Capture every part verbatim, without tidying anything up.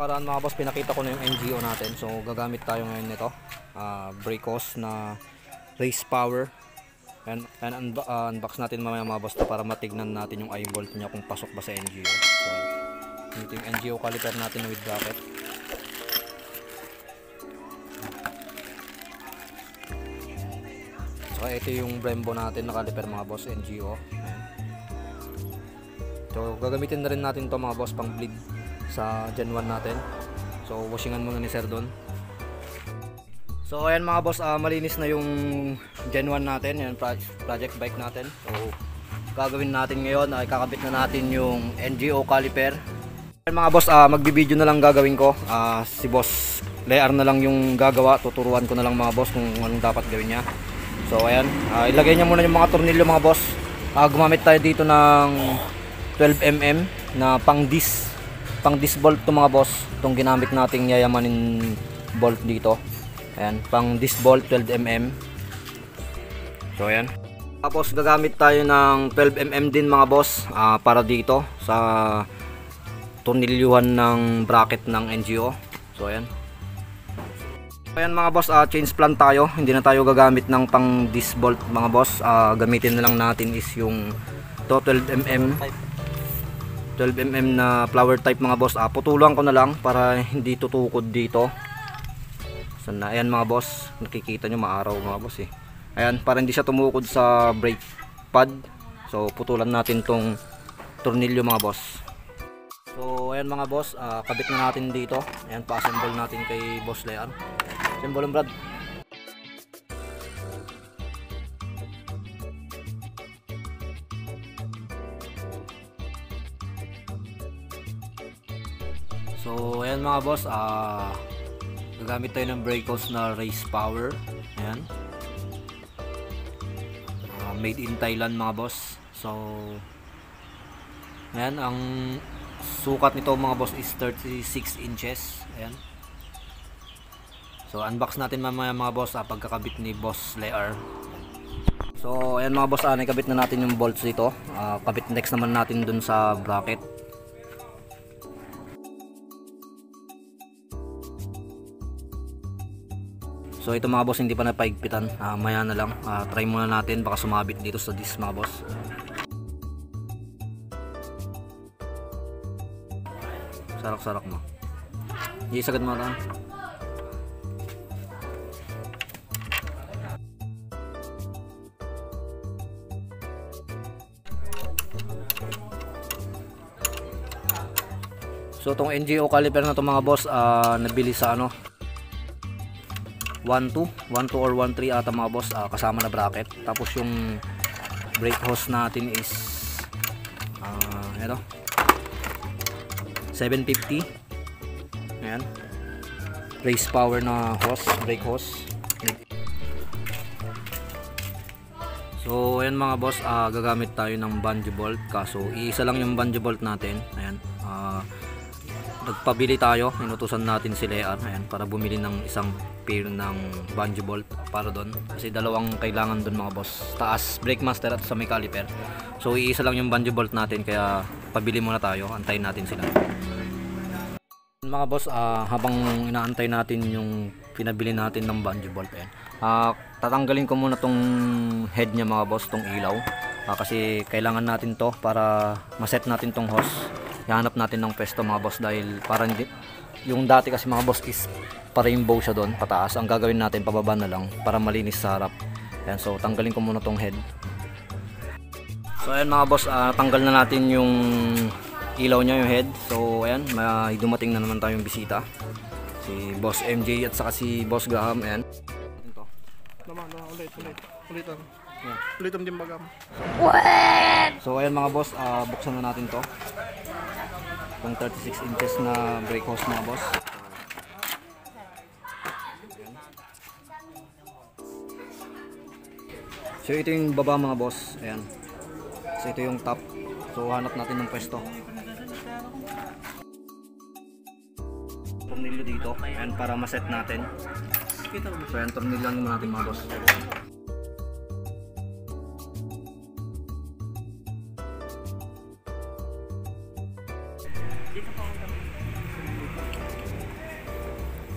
nakaraan mga boss, pinakita ko na yung N G O natin. So gagamit tayo ngayon nito, uh, brake hose na race power. And, and unbo uh, unbox natin mamaya mga boss to para matignan natin yung eye bolt niya kung pasok ba sa N G O. So ito yung N G O caliper natin with bracket. So ito yung Brembo natin na caliper mga boss, N G O. Ayan. So gagamitin na rin natin to mga boss pang bleed sa Gen one natin. So washingan muna ni sir doon. So ayan mga boss, uh, malinis na yung Gen one natin, yan project bike natin. So gagawin natin ngayon ay kakabit na natin yung N G O caliper. Ayan mga boss, uh, magbibideo na lang gagawin ko. Uh, si boss Lear na lang yung gagawa, tuturuan ko na lang mga boss kung anong dapat gawin niya. So ayan, uh, ilagay niya muna yung mga tornilyo mga boss. Uh, gumamit tayo dito ng twelve millimeter na pang disc pang disc bolt to mga boss, itong ginamit nating yayamanin bolt dito. Ayan, pang disc bolt twelve millimeter. So ayan, tapos gagamit tayo ng twelve millimeter din mga boss, uh, para dito sa tornilyuhan ng bracket ng N G O. So ayan, ayan mga boss, uh, change plan tayo, hindi na tayo gagamit ng pang disc bolt mga boss. Uh, gamitin na lang natin is yung to twelve millimeter twelve millimeter na flower type mga boss. Uh, putulan ko na lang para hindi tutukod dito. Sana, ayan mga boss, nakikita nyo maaraw mga boss eh. Ayan, para hindi siya tumukod sa brake pad. So putulan natin tong tornilyo mga boss. So ayan mga boss, uh, kabit na natin dito. Ayan, pa-assemble natin kay boss Lear. Assemble brad. So ayan mga boss, ah uh, gagamit tayo ng brake hose na race power. Ayan, uh, made in Thailand mga boss. So ayan, ang sukat nito mga boss is thirty-six inches. Ayan, so unbox natin mamaya mga boss, ah, pagkakabit ni boss Lear. So ayan mga boss, ah, nakabit na natin yung bolts dito. uh, kabit next naman natin dun sa bracket. So ito mga boss, hindi pa napaigpitan, uh, maya na lang, uh, try muna natin, baka sumabit dito sa disc mga boss. Sarak-sarak mo, hindi sagad mo lang. So itong N G O caliper na to mga boss, uh, nabili sa ano one two or one three ata mga boss, uh, kasama na bracket. Tapos yung brake hose natin is uh, ito seven fifty. Ayan, race power na hose, brake hose. So ayan mga boss, uh, gagamit tayo ng bungee bolt, kaso iisa lang yung bungee bolt natin. Ayan, uh, nagpabili tayo, inutusan natin si Lear, ayan, para bumili ng isang pair ng bungee bolt para doon, kasi dalawang kailangan doon mga boss, taas brake master at sa may caliper. So iisa lang yung bungee bolt natin, kaya pabili muna tayo, antayin natin sila mga boss. Uh, habang inaantay natin yung pinabili natin ng bungee bolt, ayan, uh, tatanggalin ko muna tong head niya mga boss, tong ilaw, uh, kasi kailangan natin to para maset natin tong hose. Ihanap natin ng pwesto mga boss, dahil parang yung dati kasi mga boss is pa-rainbow siya doon pataas. Ang gagawin natin, pababa na lang para malinis sa harap. Ayan, so tanggalin ko muna tong head. So ayan mga boss, uh, tanggal na natin yung ilaw niya, yung head. So ayan, may dumating na naman tayong bisita, si boss M J at saka si boss Graham. Ayan, ito naman, ulit ulit ulitan. Yeah. Ulitan din bagam. So ayan mga boss, uh, buksan na natin to, itong thirty-six inches na brake hose mga boss. So ito yung baba mga boss, ayan. So ito yung top. So hanap natin ng pwesto. Tornilyo dito, ayan, para maset natin. So ayan, tornilyo natin mga boss.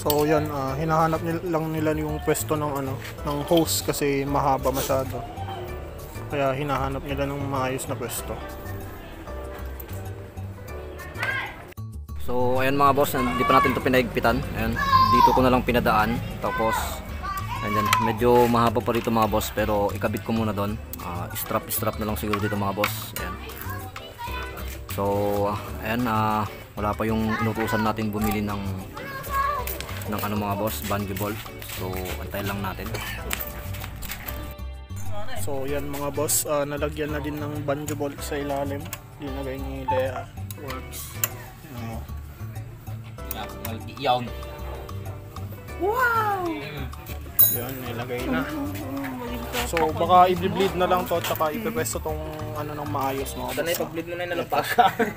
So yan, uh, hinahanap nila, lang nila yung pwesto ng ano, ng hose kasi mahaba masyado. Kaya hinahanap nila ng maayos na pwesto. So ayan mga boss, hindi pa natin ito pinahigpitan. Ayan, dito ko na lang pinadaan. Tapos ayan, medyo mahaba pa rito mga boss, pero ikabit ko muna doon. Uh, strap strap na lang siguro dito mga boss. Ayan. So ayan, uh, wala pa yung inutusan natin bumili ng ng ano mga boss, bungee bolt. So antayin lang natin. So yan mga boss, uh, nalagyan na din ng bungee bolt sa ilalim. Dinagay ni Lea. Works. Uh, Yan. Wow! Yan, nilagay na. So baka i-bleed na lang to at saka ipepwesto tong ano ng maayos mga boss. Ito na ipag-bleed mo na yung nalampag.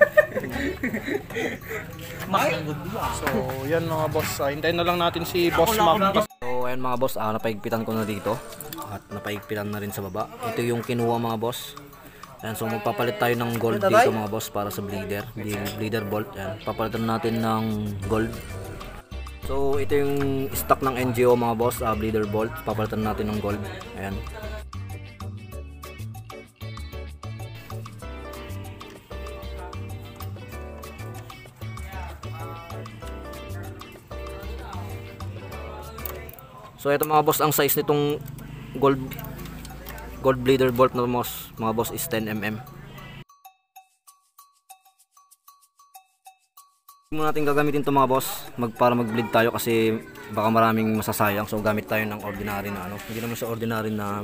So yan mga boss, uh, hintayin na lang natin si Boss Mac. So ayan mga boss, ah, napaigpitan ko na dito at napaigpitan na rin sa baba. Ito yung kinuha mga boss. Ayan, so magpapalit tayo ng gold dito mga boss para sa bleeder, bleeder bolt. Ayan, papalitan natin ng gold. So ito yung stock ng N G O mga boss, uh, bleeder bolt. Papalitan natin ng gold. Ayan. So ito mga boss, ang size nitong gold gold bleeder bolt na boss, mga boss is ten millimeters. Hindi mo natin gagamitin ito mga boss mag, para mag bleed tayo kasi baka maraming masasayang. So gamit tayo ng ordinary na ano, hindi naman sa ordinary na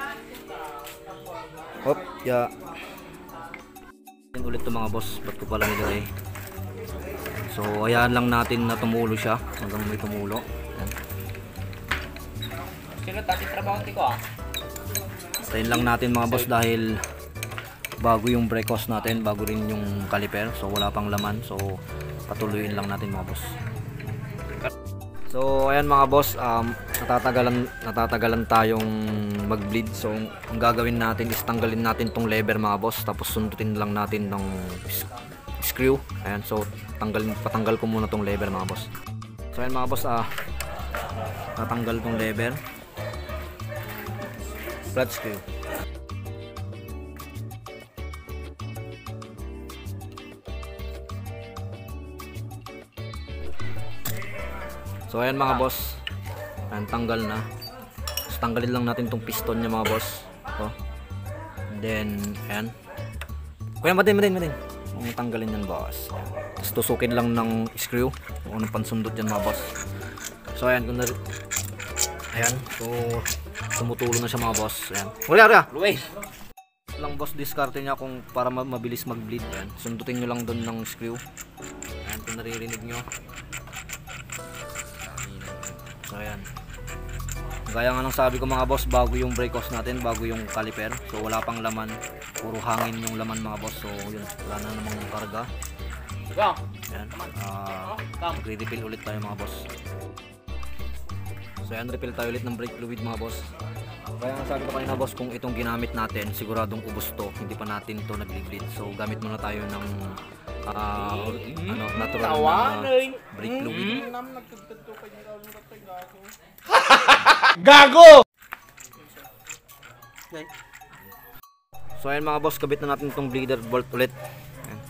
hop, ya yeah. Ulit ito mga boss, ba't ko pala nilagay. So ayan lang natin na tumulo siya hanggang may tumulo. Ayan. Sino tati trabaho ko ah? Stayin lang natin mga boss dahil bago yung brake hose natin, bago rin yung caliper, so wala pang laman, so patuloyin lang natin mga boss. So ayan mga boss, um, natatagalan, natatagalan tayong mag bleed. So ang gagawin natin is tanggalin natin tong lever mga boss, tapos sundutin lang natin ng screw. Ayan, so tanggalin, patanggal ko muna tong lever mga boss. So ayan mga boss, ah, tatanggal tong lever, flat screw. So ayan mga boss, ayan, tanggal na. So, tanggalin lang natin tong piston niya mga boss. Ito. And then ayan, kuya matin matin matin kung tanggalin yan boss. Ayan. Tapos tusukin lang ng screw kung anong pansundot yan mga boss. So ayan, kung ayan, so tumutulo na siya mga boss. Ayan, wala wala Luwes lang boss, diskarte niya kung para mabilis mag bleed. Ayan, sundutin nyo lang doon ng screw. Ayan, kung naririnig nyo. So ayan, gaya nga ng sabi ko mga boss, bago yung brake hose natin, bago yung caliper, so wala pang laman, puro hangin yung laman mga boss. So yun, wala na namang karga. Ayan, uh, magre-refill ulit tayo mga boss. So ayan, refill tayo ulit ng brake fluid mga boss. Kaya nga sabi ko kanina boss, kung itong ginamit natin, siguradong ubos to, hindi pa natin to nag-bleed. So gamit muna tayo ng uh, ano, natural na brake fluid. Gago! So ayan mga boss, kabit na natin itong bleeder bolt ulit. Ayan.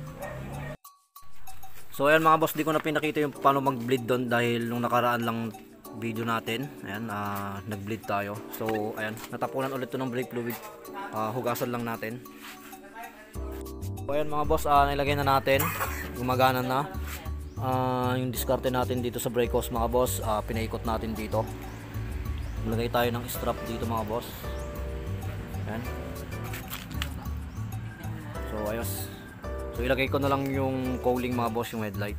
So ayan mga boss, di ko na pinakita yung paano mag-bleed doon dahil nung nakaraan lang video natin, ayan, uh, nag-bleed tayo. So ayan, natapunan ulit to ng brake fluid. Uh, hugasan lang natin. So ayan mga boss, uh, nilagay na natin, gumagana na. Uh, yung diskarte natin dito sa brake hose mga boss, uh, pinaikot natin dito. Lagay tayo ng strap dito mga boss. Ayan. So ayos. So ilagay ko na lang yung cowling mga boss, yung headlight.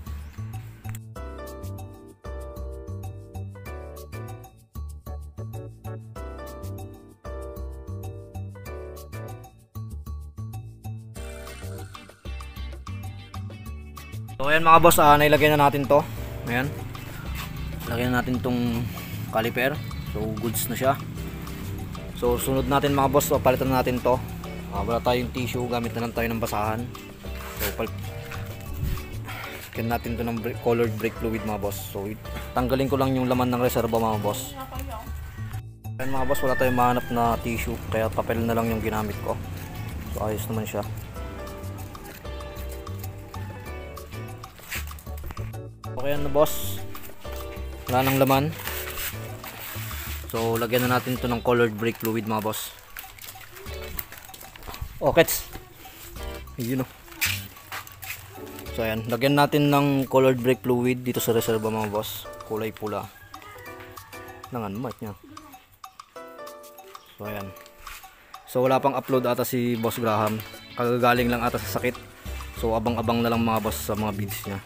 So ayan mga boss, uh, nailagay na natin to. Ayan, lagyan na natin tong caliper. So goods na siya. So sunod natin mga boss, so, palitan na natin to. uh, Wala tayong tissue, gamit na lang tayo ng basahan. So pal Lagyan natin to ng brake, colored brake fluid mga boss. So tanggalin ko lang yung laman ng reserva mga boss. Ayan mga boss, wala tayong mahanap na tissue, kaya papel na lang yung ginamit ko. So ayos naman siya. Okay na boss, wala nang laman. So lagyan na natin to ng colored brake fluid mga boss. Okay, yun o. So ayan, lagyan natin ng colored brake fluid dito sa reserva mga boss, kulay pula. Nangan mark niya. So ayan. So wala pang upload ata si Boss Graham, kagagaling lang ata sa sakit. So abang-abang na lang mga boss sa mga vids niya.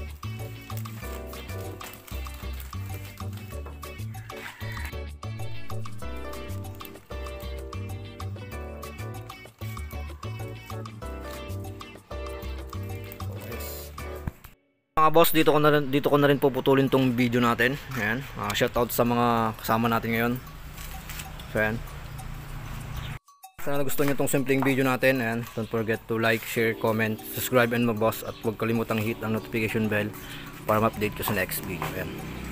Mga boss, dito ko na rin, dito ko na rin puputulin tong video natin. Ayan, uh, shout out sa mga kasama natin ngayon. So ayan, sana gusto nyo tong simpleng video natin. Ayan, don't forget to like, share, comment, subscribe and mga boss, at huwag kalimutang hit ang notification bell para ma-update ko sa next video. Ayan.